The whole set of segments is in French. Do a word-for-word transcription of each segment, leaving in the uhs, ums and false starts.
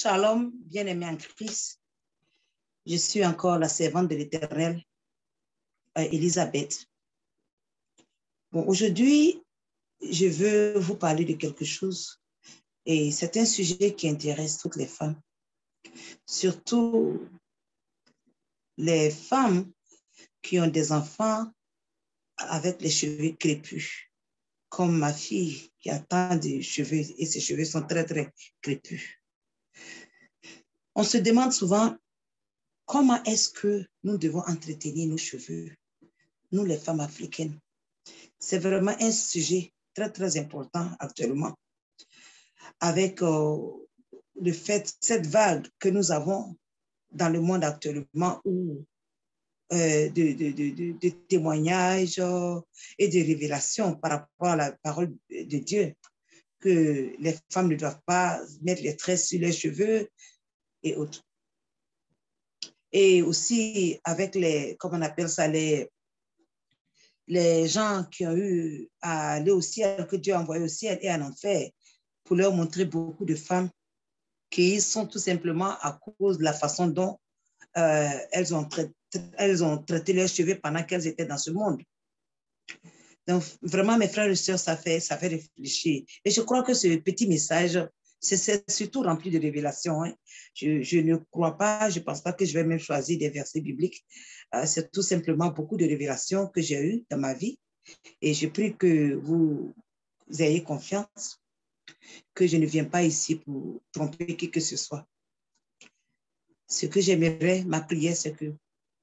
Shalom, bien-aimés en Christ. Je suis encore la servante de l'Éternel, euh, Elisabeth. Bon, aujourd'hui, je veux vous parler de quelque chose et c'est un sujet qui intéresse toutes les femmes, surtout les femmes qui ont des enfants avec les cheveux crépus, comme ma fille qui a tant de cheveux et ses cheveux sont très, très crépus. On se demande souvent comment est-ce que nous devons entretenir nos cheveux, nous les femmes africaines. C'est vraiment un sujet très, très important actuellement avec euh, le fait, cette vague que nous avons dans le monde actuellement où euh, de, de, de, de, de témoignages euh, et de révélations par rapport à la parole de Dieu, que les femmes ne doivent pas mettre les tresses sur les cheveux et autres. Et aussi avec les, comment on appelle ça, les, les gens qui ont eu à aller au ciel, que Dieu a envoyé au ciel et en enfer, pour leur montrer beaucoup de femmes qui sont tout simplement à cause de la façon dont euh, elles, ont traité, elles ont traité leurs cheveux pendant qu'elles étaient dans ce monde. Donc, vraiment, mes frères et sœurs, ça fait, ça fait réfléchir. Et je crois que ce petit message, c'est surtout rempli de révélations. Hein. Je, je ne crois pas, je ne pense pas que je vais même choisir des versets bibliques. Euh, c'est tout simplement beaucoup de révélations que j'ai eues dans ma vie. Et je prie que vous, vous ayez confiance, que je ne viens pas ici pour tromper qui que ce soit. Ce que j'aimerais, ma prière, c'est que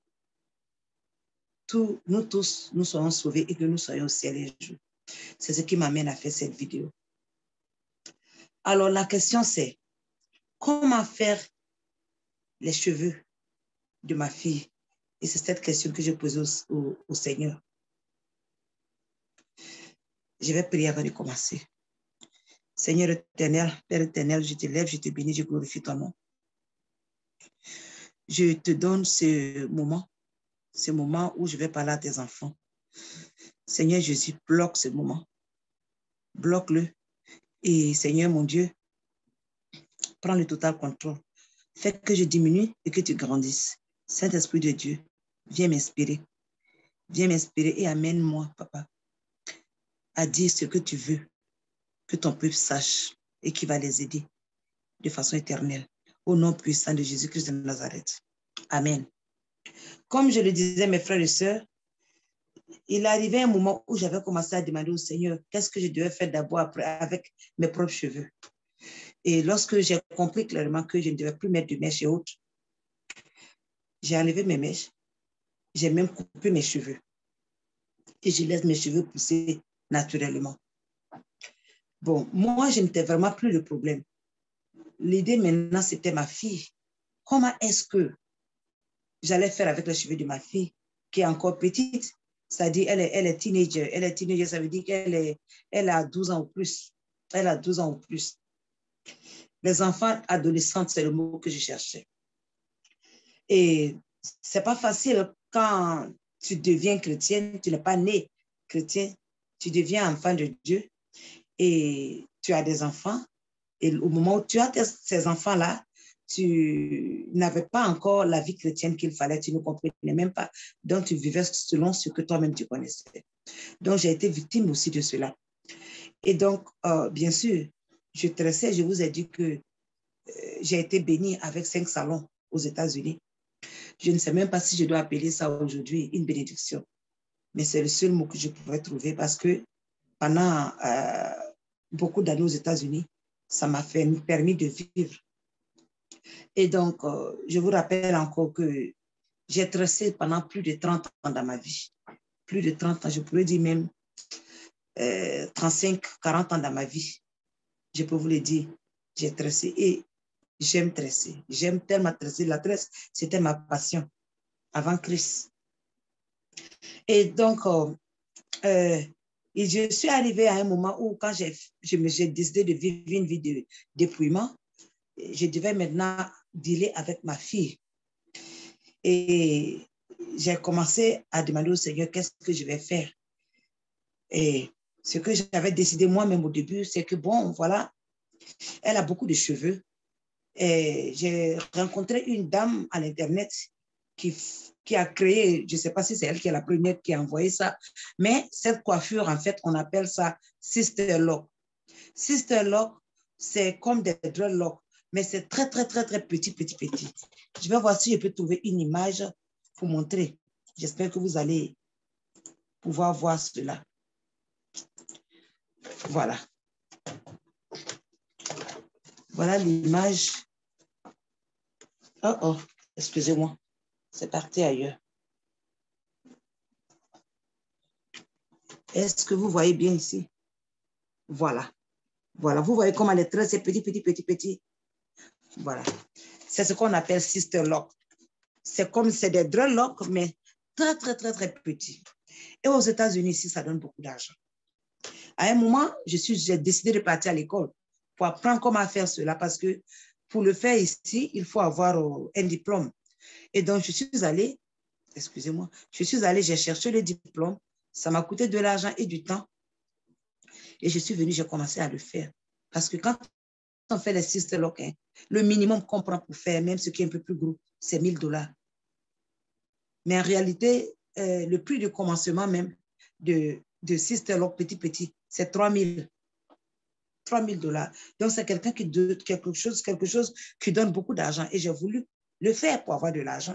tous, nous tous, nous soyons sauvés et que nous soyons au ciel un jour. C'est ce qui m'amène à faire cette vidéo. Alors, la question c'est, comment faire les cheveux de ma fille? Et c'est cette question que je pose au, au, au Seigneur. Je vais prier avant de commencer. Seigneur éternel, Père éternel, je te lève, je te bénis, je glorifie ton nom. Je te donne ce moment, ce moment où je vais parler à tes enfants. Seigneur Jésus, bloque ce moment. Bloque-le. Et Seigneur mon Dieu, prends le total contrôle. Fais que je diminue et que tu grandisses. Saint-Esprit de Dieu, viens m'inspirer. Viens m'inspirer et amène-moi, Papa, à dire ce que tu veux, que ton peuple sache et qui va les aider de façon éternelle. Au nom puissant de Jésus-Christ de Nazareth. Amen. Comme je le disais, mes frères et sœurs, il arrivait un moment où j'avais commencé à demander au Seigneur qu'est-ce que je devais faire d'abord après avec mes propres cheveux. Et lorsque j'ai compris clairement que je ne devais plus mettre de mèches et autres, j'ai enlevé mes mèches, j'ai même coupé mes cheveux. Et je laisse mes cheveux pousser naturellement. Bon, moi, je n'étais vraiment plus le problème. L'idée maintenant, c'était ma fille. Comment est-ce que j'allais faire avec les cheveux de ma fille, qui est encore petite? C'est-à-dire, elle est, elle est teenager. Elle est teenager, ça veut dire qu'elle est, elle a douze ans ou plus. Elle a douze ans ou plus. Les enfants adolescentes, c'est le mot que je cherchais. Et c'est pas facile quand tu deviens chrétienne, tu n'es pas né chrétien, tu deviens enfant de Dieu et tu as des enfants. Et au moment où tu as tes, ces enfants-là, tu n'avais pas encore la vie chrétienne qu'il fallait, tu ne comprenais même pas. Donc, tu vivais selon ce que toi-même tu connaissais. Donc, j'ai été victime aussi de cela. Et donc, euh, bien sûr, je tressais, je vous ai dit que euh, j'ai été bénie avec cinq salons aux États-Unis. Je ne sais même pas si je dois appeler ça aujourd'hui une bénédiction. Mais c'est le seul mot que je pourrais trouver parce que pendant euh, beaucoup d'années aux États-Unis, ça m'a permis de vivre. Et donc, euh, je vous rappelle encore que j'ai tressé pendant plus de trente ans dans ma vie. Plus de trente ans, je pourrais dire même euh, trente-cinq, quarante ans dans ma vie. Je peux vous le dire, j'ai tressé et j'aime tresser. J'aime tellement tresser. La tresse, c'était ma passion avant Christ. Et donc, euh, euh, et je suis arrivée à un moment où quand j'ai décidé de vivre une vie de dépouillement, je devais maintenant dealer avec ma fille. Et j'ai commencé à demander au Seigneur qu'est-ce que je vais faire. Et ce que j'avais décidé moi-même au début, c'est que bon, voilà, elle a beaucoup de cheveux. j'ai rencontré une dame à l'Internet qui, qui a créé, je ne sais pas si c'est elle qui est la première qui a envoyé ça, mais cette coiffure, en fait, on appelle ça Sister Lock. Sister Lock, c'est comme des dreadlocks, mais c'est très, très, très, très petit, petit, petit. Je vais voir si je peux trouver une image pour montrer. J'espère que vous allez pouvoir voir cela. Voilà. Voilà l'image. Oh, oh, excusez-moi. C'est parti ailleurs. Est-ce que vous voyez bien ici? Voilà. Voilà. Vous voyez comment les traits, c'est petit, petit, petit, petit. Voilà. C'est ce qu'on appelle Sister Lock. C'est comme, c'est des dreadlocks, mais très, très, très, très petits. Et aux États-Unis, ici, ça donne beaucoup d'argent. À un moment, je suis, j'ai décidé de partir à l'école pour apprendre comment faire cela parce que pour le faire ici, il faut avoir euh, un diplôme. Et donc, je suis allée, excusez-moi, je suis allée, j'ai cherché le diplôme. Ça m'a coûté de l'argent et du temps. Et je suis venue, j'ai commencé à le faire. Parce que quand on fait les Sister Lock, hein, le minimum qu'on prend pour faire, même ce qui est un peu plus gros, c'est mille dollars. Mais en réalité, euh, le prix de commencement même de, de Sister Lock petit petit, c'est trois mille dollars. Donc, c'est quelqu'un qui donne quelque chose, quelque chose qui donne beaucoup d'argent. Et j'ai voulu le faire pour avoir de l'argent.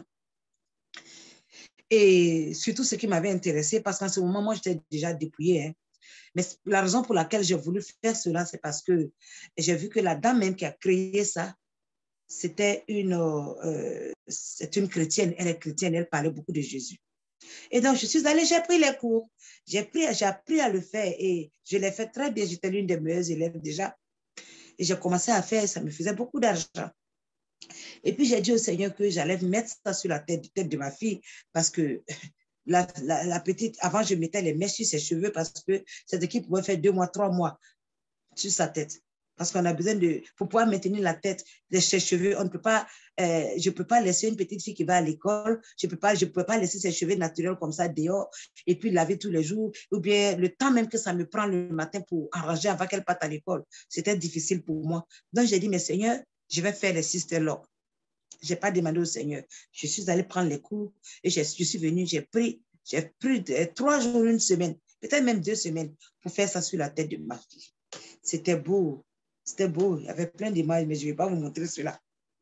Et surtout, ce qui m'avait intéressé, parce qu'en ce moment, moi, j'étais déjà dépouillée. Hein. Mais la raison pour laquelle j'ai voulu faire cela, c'est parce que j'ai vu que la dame même qui a créé ça, c'était une, euh, c'est une chrétienne. Elle est chrétienne, elle parlait beaucoup de Jésus. Et donc, je suis allée, j'ai pris les cours. J'ai appris à le faire et je l'ai fait très bien. J'étais l'une des meilleures élèves déjà. Et j'ai commencé à faire, ça me faisait beaucoup d'argent. Et puis, j'ai dit au Seigneur que j'allais mettre ça sur la tête, tête de ma fille parce que la, la, la petite, avant, je mettais les mèches sur ses cheveux parce que cette équipe pouvait faire deux mois, trois mois sur sa tête. Parce qu'on a besoin de, pour pouvoir maintenir la tête de ses cheveux, on ne peut pas, euh, je ne peux pas laisser une petite fille qui va à l'école, je ne peux pas, je peux pas laisser ses cheveux naturels comme ça dehors et puis laver tous les jours, ou bien le temps même que ça me prend le matin pour arranger avant qu'elle parte à l'école. C'était difficile pour moi. Donc, j'ai dit, mais Seigneur, je vais faire les Sister Lock. Je n'ai pas demandé au Seigneur. Je suis allée prendre les cours et je, je suis venue, j'ai pris, j'ai pris de, trois jours, une semaine, peut-être même deux semaines pour faire ça sur la tête de ma fille. C'était beau. C'était beau. Il y avait plein d'images, mais je ne vais pas vous montrer cela.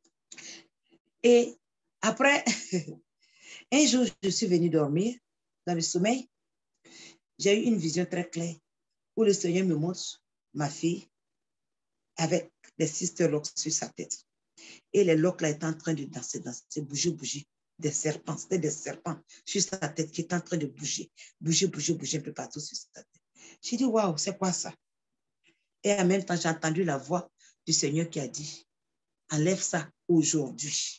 Et après, un jour, je suis venue dormir dans le sommeil. J'ai eu une vision très claire où le Seigneur me montre ma fille avec des Sister Locks sur sa tête. Et les locks là étaient en train de danser, danser, bouger, bouger. Des serpents, c'était des serpents sur sa tête qui étaient en train de bouger, bouger, bouger, bouger un peu partout sur sa tête. J'ai dit, waouh, c'est quoi ça? Et en même temps, j'ai entendu la voix du Seigneur qui a dit, enlève ça aujourd'hui.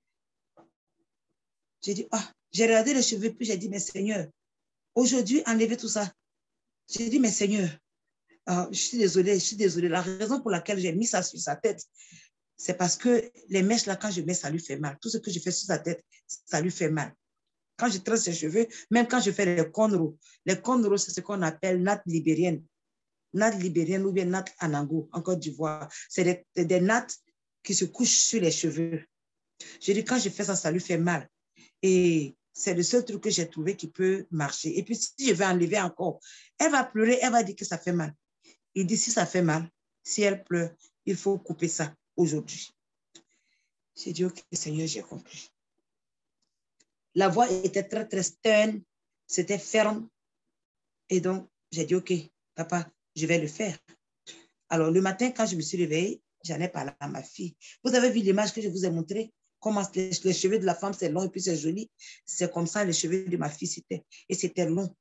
J'ai dit, ah, j'ai regardé les cheveux, puis j'ai dit, mais Seigneur, aujourd'hui, enlevez tout ça. J'ai dit, mais Seigneur, ah, je suis désolée, je suis désolée. La raison pour laquelle j'ai mis ça sur sa tête, c'est parce que les mèches, là, quand je mets, ça lui fait mal. Tout ce que je fais sur sa tête, ça lui fait mal. Quand je trace ses cheveux, même quand je fais les cornrows, les cornrows, c'est ce qu'on appelle natte libérienne. Natte libérienne ou bien natte anango, en Côte d'Ivoire. C'est des, des nattes qui se couchent sur les cheveux. Je dis, quand je fais ça, ça lui fait mal. Et c'est le seul truc que j'ai trouvé qui peut marcher. Et puis, si je vais enlever encore, elle va pleurer, elle va dire que ça fait mal. Il dit, si ça fait mal, si elle pleure, il faut couper ça aujourd'hui. J'ai dit, OK, Seigneur, j'ai compris. La voix était très, très stern, c'était ferme. Et donc, j'ai dit, OK, papa, je vais le faire. Alors, le matin, quand je me suis réveillée, j'en ai parlé à ma fille. Vous avez vu l'image que je vous ai montrée? Comment les, les cheveux de la femme, c'est long et puis c'est joli. C'est comme ça, les cheveux de ma fille, c'était. Et c'était long.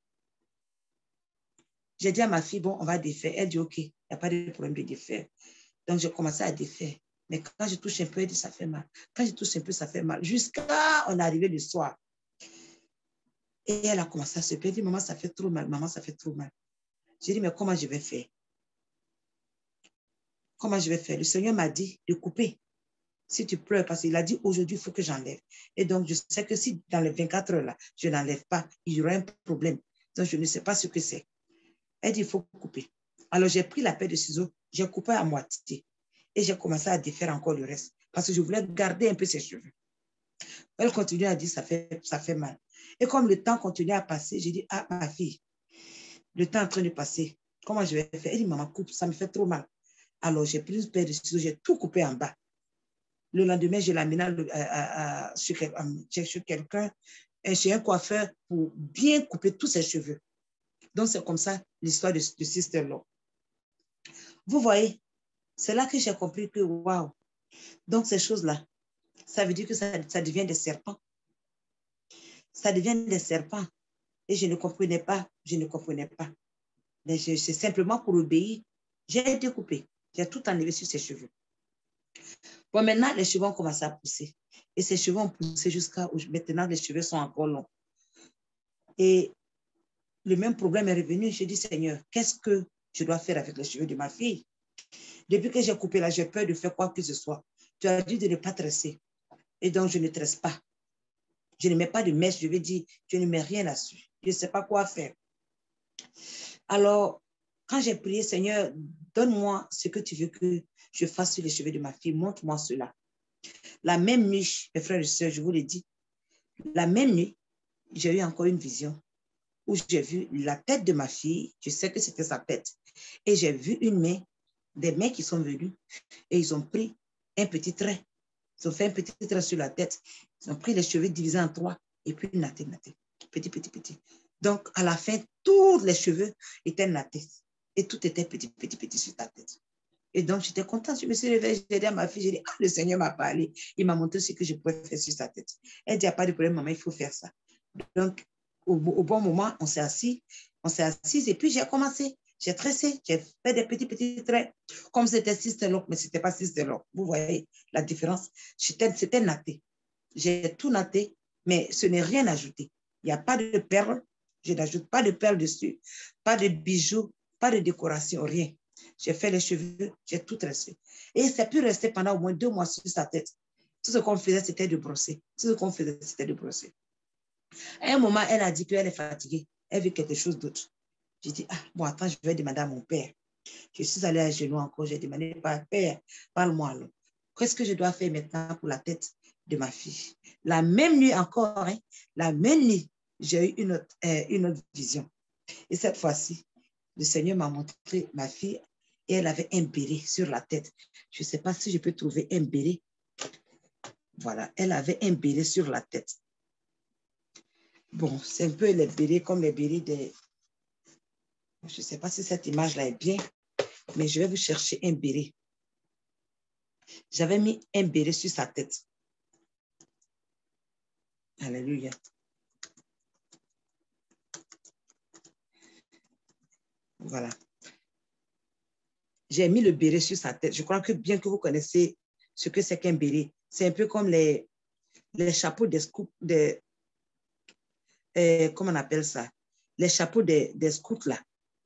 J'ai dit à ma fille, bon, on va défaire. Elle dit, OK, il n'y a pas de problème de défaire. Donc, j'ai commencé à défaire. Mais quand je touche un peu, elle dit, ça fait mal. Quand je touche un peu, ça fait mal. Jusqu'à on est arrivé le soir. Et elle a commencé à se plaindre. Elle dit, maman, ça fait trop mal. Maman, ça fait trop mal. J'ai dit, mais comment je vais faire? Comment je vais faire? Le Seigneur m'a dit de couper. Si tu pleures, parce qu'il a dit, aujourd'hui, il faut que j'enlève. Et donc, je sais que si dans les vingt-quatre heures, là, je n'enlève pas, il y aura un problème. Donc, je ne sais pas ce que c'est. Elle dit, il faut couper. Alors, j'ai pris la paire de ciseaux, j'ai coupé à moitié. Et j'ai commencé à défaire encore le reste. parce que je voulais garder un peu ses cheveux. Elle continue à dire, ça fait, ça fait mal. Et comme le temps continuait à passer, j'ai dit, ah, ma fille, le temps est en train de passer. Comment je vais faire? Elle dit, maman, coupe, ça me fait trop mal. Alors, j'ai pris une paire de ciseaux, j'ai tout coupé en bas. Le lendemain, je l'ai amené à, à, à, chez, chez quelqu'un, chez un coiffeur, pour bien couper tous ses cheveux. Donc, c'est comme ça l'histoire de, de Sister Law. Vous voyez, c'est là que j'ai compris que, waouh, donc ces choses-là, ça veut dire que ça, ça devient des serpents. Ça devient des serpents. Et je ne comprenais pas, je ne comprenais pas. Mais c'est simplement pour obéir. J'ai été coupée. J'ai tout enlevé sur ses cheveux. Bon, maintenant, les cheveux ont commencé à pousser. Et ces cheveux ont poussé jusqu'à maintenant, les cheveux sont encore longs. Et le même problème est revenu. J'ai dit, Seigneur, qu'est-ce que je dois faire avec les cheveux de ma fille? Depuis que j'ai coupé là, j'ai peur de faire quoi que ce soit. Tu as dit de ne pas tresser. Et donc, je ne tresse pas. Je ne mets pas de mèche. Je vais dire, je ne mets rien là-dessus. Je ne sais pas quoi faire. Alors, quand j'ai prié, Seigneur, donne-moi ce que tu veux que je fasse sur les cheveux de ma fille. Montre-moi cela. La même nuit, mes frères et sœurs, je vous l'ai dit, la même nuit, j'ai eu encore une vision où j'ai vu la tête de ma fille. Je sais que c'était sa tête. Et j'ai vu une main, des mains qui sont venues et ils ont pris un petit trait. Ils ont fait un petit trait sur la tête. Ils ont pris les cheveux divisés en trois et puis natté, natté. Petit, petit, petit. Donc, à la fin, tous les cheveux étaient nattés. Et tout était petit, petit, petit sur ta tête. Et donc, j'étais contente. Je me suis réveillée, j'ai dit à ma fille, j'ai dit, ah, le Seigneur m'a parlé. Il m'a montré ce que je pouvais faire sur sa tête. Elle dit, il n'y a pas de problème, maman, il faut faire ça. Donc, au, au bon moment, on s'est assis. On s'est assis et puis j'ai commencé. J'ai tressé, j'ai fait des petits, petits traits. Comme c'était Sister Lock, mais ce n'était pas Sister Lock. Vous voyez la différence? C'était natté. J'ai tout natté, mais ce n'est rien ajouté. Il n'y a pas de perles. Je n'ajoute pas de perles dessus, pas de bijoux, pas de décoration, rien. J'ai fait les cheveux, j'ai tout tressé. Et ça a pu rester pendant au moins deux mois sur sa tête. Tout ce qu'on faisait, c'était de brosser. Tout ce qu'on faisait, c'était de brosser. À un moment, elle a dit qu'elle est fatiguée. Elle veut quelque chose d'autre. J'ai dit, ah, bon, attends, je vais demander à mon père. Je suis allée à genoux encore. J'ai demandé, père, parle-moi alors. Qu'est-ce que je dois faire maintenant pour la tête de ma fille? La même nuit encore, hein, la même nuit, j'ai eu une autre, euh, une autre vision. Et cette fois-ci, le Seigneur m'a montré ma fille et elle avait un béret sur la tête. Je ne sais pas si je peux trouver un béret. Voilà, elle avait un béret sur la tête. Bon, c'est un peu les bérets comme les bérets des... Je ne sais pas si cette image-là est bien, mais je vais vous chercher un béret. J'avais mis un béret sur sa tête. Alléluia. Voilà. J'ai mis le béret sur sa tête. Je crois que bien que vous connaissez ce que c'est qu'un béret, c'est un peu comme les, les chapeaux des scouts, des, euh, comment on appelle ça? Les chapeaux des, des scouts là.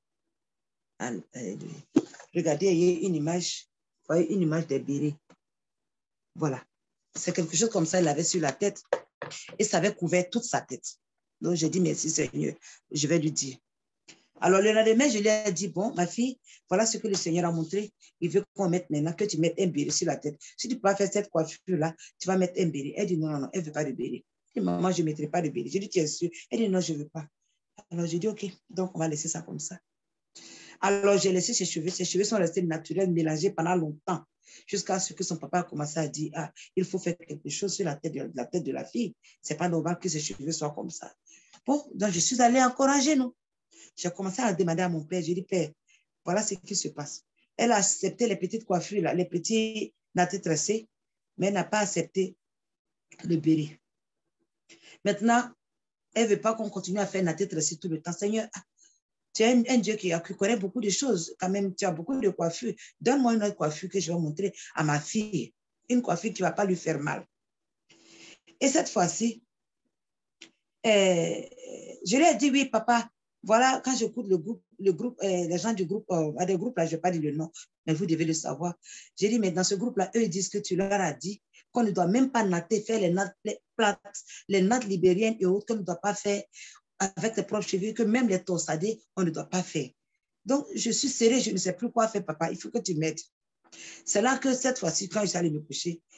Regardez, il y a une image, vous voyez une image des bérets. Voilà. C'est quelque chose comme ça, il avait sur la tête et ça avait couvert toute sa tête. Donc, j'ai dit merci Seigneur, je vais lui dire. Alors, le lendemain, je lui ai dit, bon, ma fille, voilà ce que le Seigneur a montré. Il veut qu'on mette maintenant, que tu mettes un béret sur la tête. Si tu ne peux pas faire cette coiffure-là, tu vas mettre un béret. Elle dit, non, non, non, elle ne veut pas de béret. Je dis, maman, je ne mettrai pas de béret. Je dis, tu es sûre? Elle dit, non, je ne veux pas. Alors, j'ai dit, OK, donc on va laisser ça comme ça. Alors, j'ai laissé ses cheveux. Ses cheveux sont restés naturels, mélangés pendant longtemps, jusqu'à ce que son papa a commencé à dire, ah, il faut faire quelque chose sur la tête de la, tête de la fille. Ce n'est pas normal que ses cheveux soient comme ça. Bon, donc je suis allée encourager nous. J'ai commencé à demander à mon père, j'ai dit, père, voilà ce qui se passe. Elle a accepté les petites coiffures, là, les petits nattés tressés, mais elle n'a pas accepté le béret. Maintenant, elle ne veut pas qu'on continue à faire natté tressé tout le temps. Seigneur, tu es un, un Dieu qui, qui connaît beaucoup de choses. Quand même, tu as beaucoup de coiffures. Donne-moi une autre coiffure que je vais montrer à ma fille. Une coiffure qui ne va pas lui faire mal. Et cette fois-ci, euh, je lui ai dit, oui, papa, voilà, quand j'écoute le groupe, le groupe euh, les gens du groupe, euh, à des groupes là, je ne vais pas dire le nom, mais vous devez le savoir. J'ai dit, mais dans ce groupe-là, eux, ils disent que tu leur as dit qu'on ne doit même pas natter, faire les nattes les plates, les nattes libériennes et autres, qu'on ne doit pas faire avec tes propres cheveux, que même les torsadés, on ne doit pas faire. Donc, je suis serrée, je ne sais plus quoi faire, papa, il faut que tu m'aides. C'est là que cette fois-ci, quand je suis allée me coucher,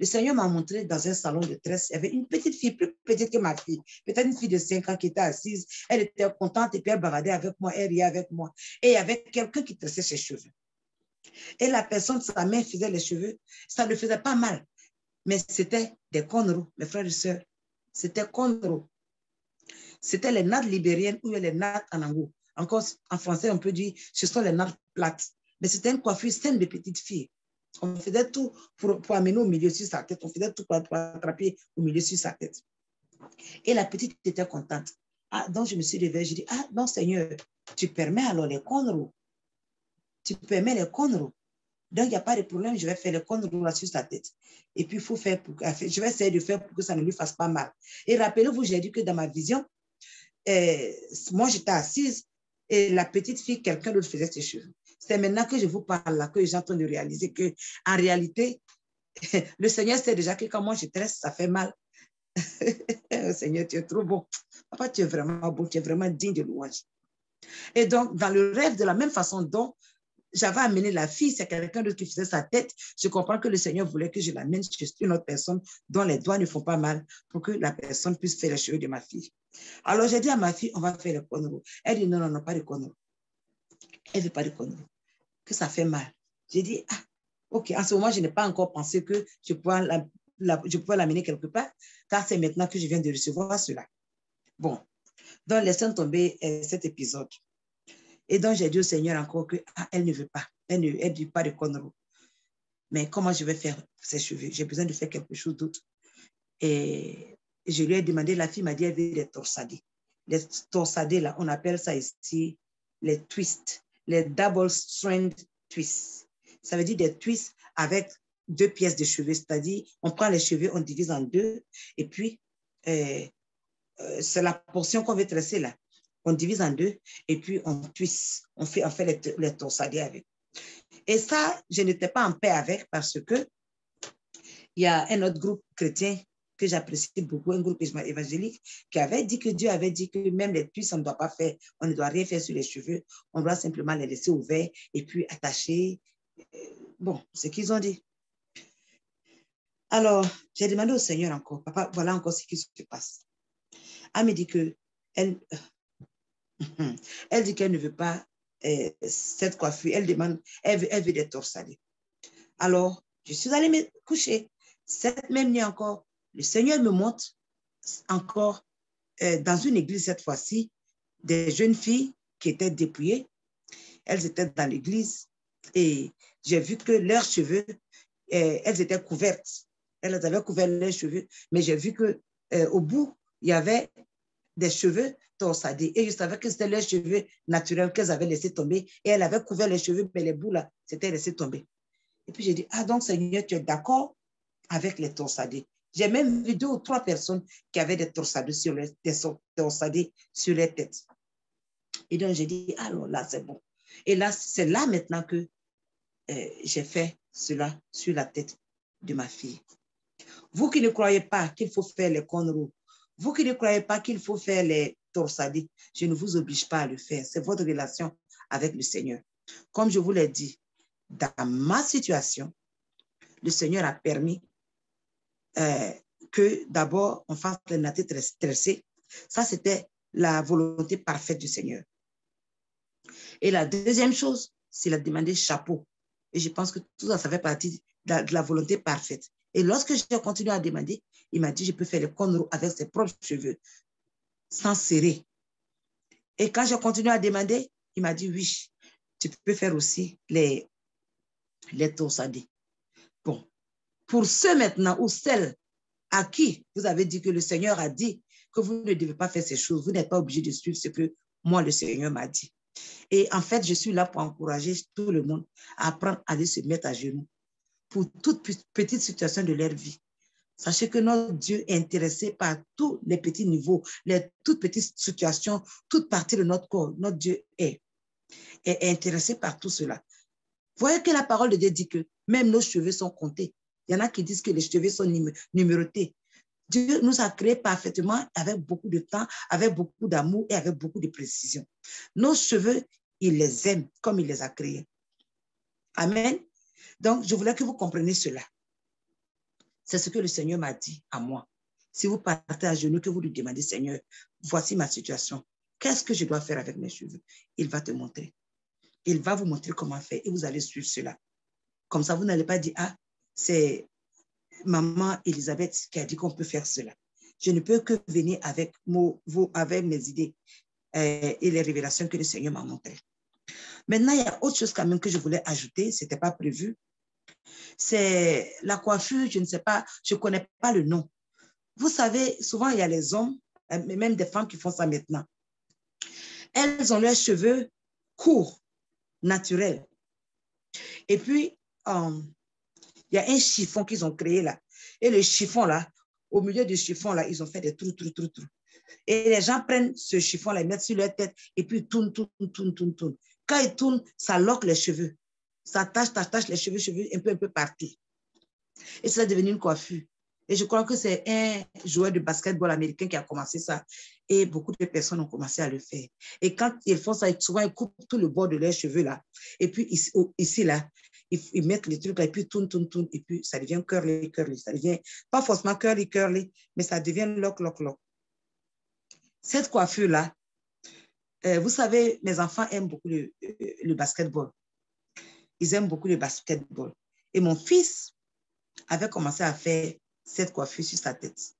Le Seigneur m'a montré dans un salon de tresse, il y avait une petite fille, plus petite que ma fille, peut-être une fille de cinq ans qui était assise. Elle était contente et puis elle baradait avec moi, elle riait avec moi. Et il y avait quelqu'un qui tressait ses cheveux. Et la personne, sa main faisait les cheveux, ça ne faisait pas mal. Mais c'était des cornrows, mes frères et sœurs. C'était cornrows. C'était les nattes libériennes ou les nattes en ango. Encore en français, on peut dire ce sont les nattes plates. Mais c'était une coiffure saine de petite fille. On faisait tout pour, pour amener au milieu sur sa tête. On faisait tout pour, pour attraper au milieu sur sa tête. Et la petite était contente. Ah, donc je me suis réveillée, je dis, ah, non Seigneur, tu permets alors les cornrows. Tu permets les cornrows. Donc, il n'y a pas de problème, je vais faire les cornrows là sur sa tête. Et puis, il faut faire, pour, je vais essayer de faire pour que ça ne lui fasse pas mal. Et rappelez-vous, j'ai dit que dans ma vision, euh, moi, j'étais assise et la petite fille, quelqu'un d'autre faisait ses cheveux. C'est maintenant que je vous parle là, que j'ai en train de réaliser que, en réalité, le Seigneur sait déjà que quand moi je tresse, ça fait mal. Seigneur, tu es trop bon. Papa, tu es vraiment beau, tu es vraiment digne de louange. Et donc, dans le rêve, de la même façon dont j'avais amené la fille, c'est quelqu'un d'autre qui faisait sa tête, je comprends que le Seigneur voulait que je l'amène chez une autre personne dont les doigts ne font pas mal pour que la personne puisse faire les cheveux de ma fille. Alors, j'ai dit à ma fille, on va faire les cornrows. Elle dit, non, non, non, pas de cornrows. Elle ne veut pas de cornrows. Que ça fait mal. J'ai dit, ah, ok, en ce moment, je n'ai pas encore pensé que je pourrais la, la, je pourrais l'amener quelque part, car c'est maintenant que je viens de recevoir cela. Bon, donc laissons tomber euh, cet épisode. Et donc, j'ai dit au Seigneur encore que, ah, elle ne veut pas, elle ne elle dit pas de cornrows. Mais comment je vais faire ses cheveux? J'ai besoin de faire quelque chose d'autre. Et je lui ai demandé, la fille m'a dit, elle veut des torsadés. Les torsadés, là, on appelle ça ici les twists, les double strand twists. Ça veut dire des twists avec deux pièces de cheveux, c'est-à-dire, on prend les cheveux, on divise en deux, et puis, euh, euh, c'est la portion qu'on veut tresser là. On divise en deux, et puis on twist, on fait, on fait les, les torsadés avec. Et ça, je n'étais pas en paix avec parce que il y a un autre groupe chrétien que j'apprécie beaucoup, un groupe évangélique, qui avait dit que Dieu avait dit que même les twists, on ne doit pas faire, on ne doit rien faire sur les cheveux, on doit simplement les laisser ouverts et puis attacher. Bon, ce qu'ils ont dit. Alors, j'ai demandé au Seigneur encore, papa, voilà encore ce qui se passe. Elle me dit que elle, elle dit qu'elle ne veut pas euh, cette coiffure, elle demande, elle veut, elle veut des torsadés. Alors, je suis allée me coucher. Cette même nuit encore, le Seigneur me montre encore euh, dans une église cette fois-ci, des jeunes filles qui étaient dépouillées. Elles étaient dans l'église et j'ai vu que leurs cheveux, euh, elles étaient couvertes. Elles avaient couvert leurs cheveux, mais j'ai vu que euh, au bout, il y avait des cheveux torsadés. Et je savais que c'était leurs cheveux naturels qu'elles avaient laissé tomber. Et elles avaient couvert les cheveux, mais les bouts là, c'était laissé tomber. Et puis j'ai dit, ah donc Seigneur, tu es d'accord avec les torsadés. J'ai même vu deux ou trois personnes qui avaient des torsadés sur les, des torsadés sur les têtes. Et donc j'ai dit, alors là, c'est bon. Et là, c'est là maintenant que euh, j'ai fait cela sur la tête de ma fille. Vous qui ne croyez pas qu'il faut faire les cornrows, vous qui ne croyez pas qu'il faut faire les torsadés, je ne vous oblige pas à le faire. C'est votre relation avec le Seigneur. Comme je vous l'ai dit, dans ma situation, le Seigneur a permis euh, que d'abord on fasse les nattes tressées. Ça, c'était la volonté parfaite du Seigneur. Et la deuxième chose, c'est la demander chapeau. Et je pense que tout ça, ça fait partie de la, de la volonté parfaite. Et lorsque j'ai continué à demander, il m'a dit, je peux faire les cornrows avec ses propres cheveux, sans serrer. Et quand j'ai continué à demander, il m'a dit, oui, tu peux faire aussi les, les torsadés. Bon, pour ceux maintenant ou celles à qui vous avez dit que le Seigneur a dit que vous ne devez pas faire ces choses, vous n'êtes pas obligé de suivre ce que moi, le Seigneur m'a dit. Et en fait, je suis là pour encourager tout le monde à apprendre à aller se mettre à genoux pour toute petite situation de leur vie. Sachez que notre Dieu est intéressé par tous les petits niveaux, les toutes petites situations, toute partie de notre corps. Notre Dieu est, est intéressé par tout cela. Vous voyez que la parole de Dieu dit que même nos cheveux sont comptés. Il y en a qui disent que les cheveux sont numérotés. Dieu nous a créés parfaitement avec beaucoup de temps, avec beaucoup d'amour et avec beaucoup de précision. Nos cheveux, il les aime comme il les a créés. Amen. Donc, je voulais que vous compreniez cela. C'est ce que le Seigneur m'a dit à moi. Si vous partez à genoux, que vous lui demandez, Seigneur, voici ma situation. Qu'est-ce que je dois faire avec mes cheveux? Il va te montrer. Il va vous montrer comment faire et vous allez suivre cela. Comme ça, vous n'allez pas dire, ah, c'est maman Elisabeth qui a dit qu'on peut faire cela. Je ne peux que venir avec, mo, vos, avec mes idées euh, et les révélations que le Seigneur m'a montrées. Maintenant, il y a autre chose quand même que je voulais ajouter, ce n'était pas prévu. C'est la coiffure, je ne sais pas, je ne connais pas le nom. Vous savez, souvent, il y a les hommes, même des femmes qui font ça maintenant. Elles ont leurs cheveux courts, naturels. Et puis, euh, il y a un chiffon qu'ils ont créé là. Et le chiffon là, au milieu du chiffon là, ils ont fait des trous, trous, trous, trous. Et les gens prennent ce chiffon là, ils mettent sur leur tête et puis ils tournent, tournent, tournent, tournent, tournent. Quand ils tournent, ça loque les cheveux. Ça tache, tache, tache les cheveux, cheveux un peu, un peu partout. Et ça est devenu une coiffure. Et je crois que c'est un joueur de basketball américain qui a commencé ça. Et beaucoup de personnes ont commencé à le faire. Et quand ils font ça, souvent ils coupent tout le bord de leurs cheveux là. Et puis ici, ici là, ils, ils mettent les trucs là, et puis tournent, tournent, tournent. Et puis ça devient curly, curly. Ça devient pas forcément curly, curly, mais ça devient lock, lock, lock. Cette coiffure là, euh, vous savez, mes enfants aiment beaucoup le, le basketball. Ils aiment beaucoup le basketball. Et mon fils avait commencé à faire cette coiffure sur sa tête.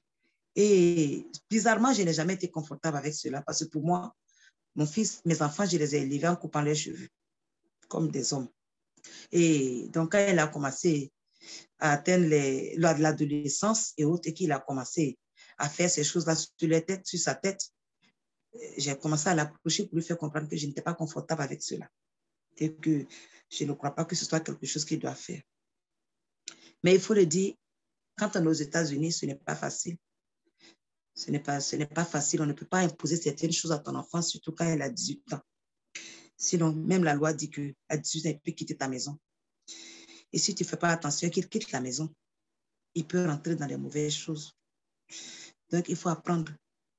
Et bizarrement, je n'ai jamais été confortable avec cela parce que pour moi, mon fils, mes enfants, je les ai élevés en coupant leurs cheveux comme des hommes. Et donc, quand elle a commencé à atteindre l'adolescence et autres, et qu'il a commencé à faire ces choses-là sur, les têtes, sur sa tête, j'ai commencé à l'approcher pour lui faire comprendre que je n'étais pas confortable avec cela et que je ne crois pas que ce soit quelque chose qu'il doit faire. Mais il faut le dire, quand on est aux États-Unis, ce n'est pas facile. Ce n'est pas, ce n'est pas facile. On ne peut pas imposer certaines choses à ton enfant, surtout quand elle a dix-huit ans. Sinon, même la loi dit qu'à dix-huit ans, il peut quitter ta maison. Et si tu ne fais pas attention qu'il quitte la maison, il peut rentrer dans les mauvaises choses. Donc, il faut apprendre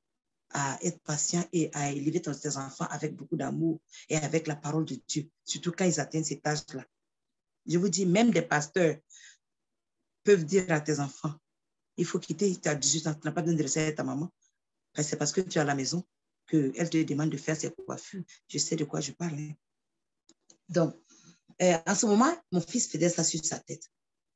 à être patient et à élever tes enfants avec beaucoup d'amour et avec la parole de Dieu, surtout quand ils atteignent cet âge-là. Je vous dis, même des pasteurs peuvent dire à tes enfants, il faut quitter, tu as dix-huit ans, tu n'as pas besoin de rester avec ta maman. C'est parce que tu es à la maison qu'elle te demande de faire ses coiffures. Je sais de quoi je parle. Donc, euh, en ce moment, mon fils faisait ça sur sa tête.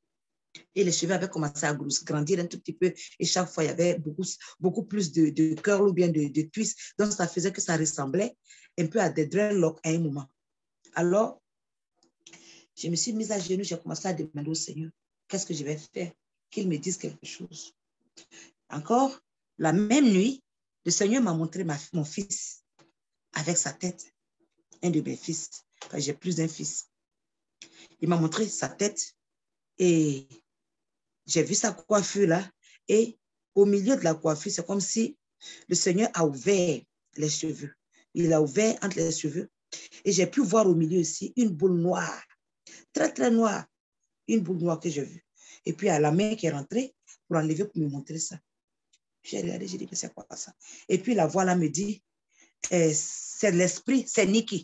Et les cheveux avaient commencé à grandir un tout petit peu. Et chaque fois, il y avait beaucoup, beaucoup plus de, de curls ou bien de, de twists. Donc, ça faisait que ça ressemblait un peu à des dreadlocks à un moment. Alors, je me suis mise à genoux. J'ai commencé à demander au Seigneur, qu'est-ce que je vais faire? Qu'il me dise quelque chose. Encore, la même nuit, le Seigneur m'a montré ma, mon fils avec sa tête. Un de mes fils. Enfin, j'ai plus d'un fils. Il m'a montré sa tête et j'ai vu sa coiffure là. Et au milieu de la coiffure, c'est comme si le Seigneur a ouvert les cheveux. Il a ouvert entre les cheveux. Et j'ai pu voir au milieu aussi une boule noire. Très, très noire. Une boule noire que j'ai vue. Et puis, à la main qui est rentrée pour enlever, pour me montrer ça. J'ai regardé, j'ai dit, c'est quoi ça? Et puis, la voix là me dit, eh, c'est l'esprit, c'est Nikki.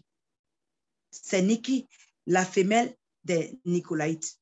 C'est Nikki, la femelle des Nicolaïtes.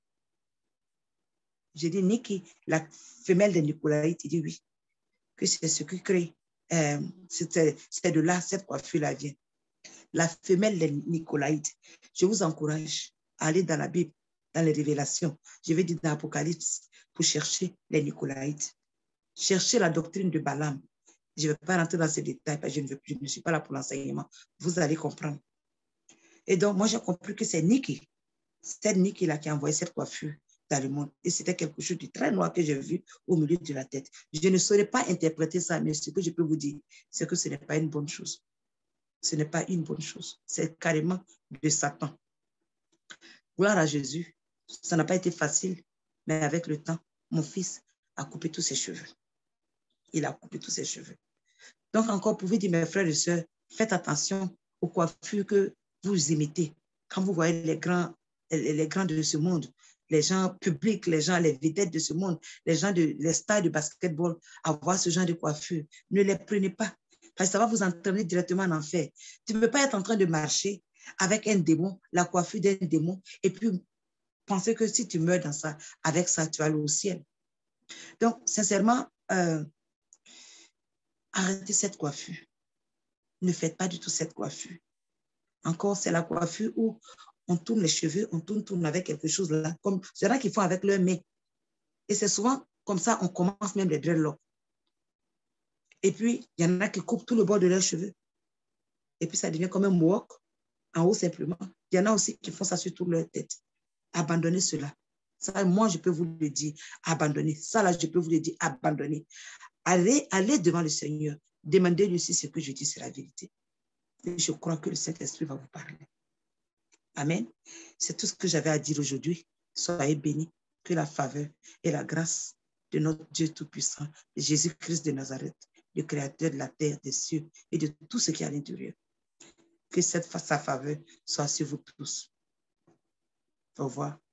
J'ai dit, Nikki, la femelle des Nicolaïtes. Il dit oui, que c'est ce qui crée. Euh, c'est de là, cette coiffure-là vient. La femelle des Nicolaïtes. Je vous encourage à aller dans la Bible, dans les révélations. Je vais dire dans l'Apocalypse, pour chercher les Nicolaïtes. Cherchez la doctrine de Balaam. Je ne vais pas rentrer dans ces détails parce que je ne, veux, je ne suis pas là pour l'enseignement. Vous allez comprendre. Et donc, moi, j'ai compris que c'est Nikki. C'est Nikki là qui a envoyé cette coiffure dans le monde. Et c'était quelque chose de très noir que j'ai vu au milieu de la tête. Je ne saurais pas interpréter ça, mais ce que je peux vous dire, c'est que ce n'est pas une bonne chose. Ce n'est pas une bonne chose. C'est carrément de Satan. Gloire à Jésus. Ça n'a pas été facile, mais avec le temps, mon fils a coupé tous ses cheveux. Il a coupé tous ses cheveux. Donc, encore, pour vous dire, mes frères et sœurs, faites attention aux coiffures que vous imitez. Quand vous voyez les grands, les, les grands de ce monde, les gens publics, les gens, les vedettes de ce monde, les gens, de, les stars de basketball, avoir ce genre de coiffure, ne les prenez pas. Parce que ça va vous entraîner directement en enfer. Tu ne peux pas être en train de marcher avec un démon, la coiffure d'un démon, et puis penser que si tu meurs dans ça, avec ça, tu vas aller au ciel. Donc, sincèrement, euh, arrêtez cette coiffure. Ne faites pas du tout cette coiffure. Encore, c'est la coiffure où on tourne les cheveux, on tourne, tourne avec quelque chose là, comme c'est là qu'ils font avec leur main. Et c'est souvent comme ça, on commence même les dreadlocks. Et puis, il y en a qui coupent tout le bord de leurs cheveux. Et puis, ça devient comme un mohawk, en haut simplement. Il y en a aussi qui font ça sur toute leur tête. Abandonnez cela. Ça, moi, je peux vous le dire, abandonnez. Ça, là, je peux vous le dire, abandonnez. Allez, allez devant le Seigneur. Demandez-lui si ce que je dis, c'est la vérité. Et je crois que le Saint-Esprit va vous parler. Amen. C'est tout ce que j'avais à dire aujourd'hui. Soyez bénis. Que la faveur et la grâce de notre Dieu Tout-Puissant, Jésus-Christ de Nazareth, le Créateur de la terre, des cieux et de tout ce qui est à l'intérieur, que cette sa faveur soit sur vous tous. Au revoir.